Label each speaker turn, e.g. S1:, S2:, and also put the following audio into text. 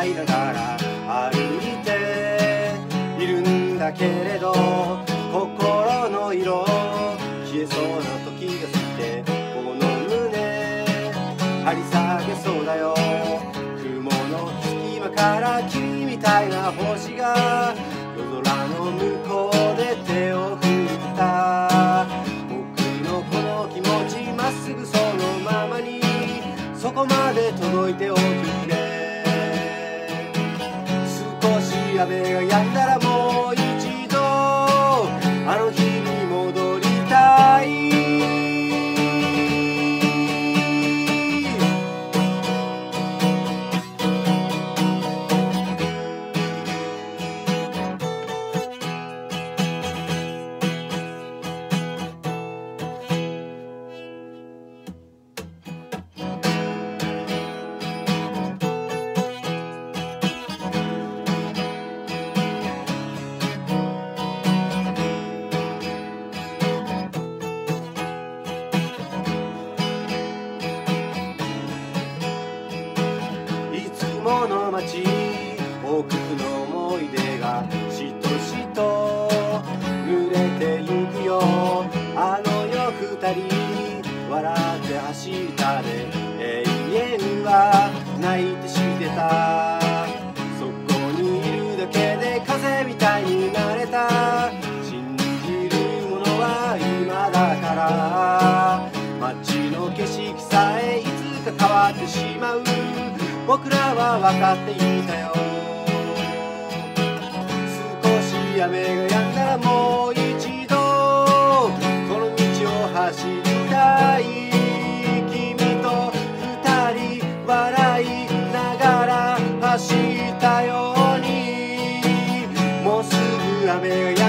S1: 歌いながら歩いているんだけれど、心の色消えそうな時が過ぎて、この胸張り下げそうだよ。雲の隙間から君みたいな星が夜空の向こうで手を振った。僕のこの気持ちまっすぐそのままにそこまで届いておくれ。少し雨が止んだらもう一度あの日に戻りたい。この街多くの思い出がしとしと濡れてゆくよ。あの夜二人笑って走ったで永遠は泣いてしてた。そこにいるだけで風みたいになれた。信じるものは今だから。街の景色さえいつか変わってしまう。僕らは分かっていたよ。少し雨が止んだらもう一度この道を走りたい。君と二人笑いながら走ったように、もうすぐ雨が止んだら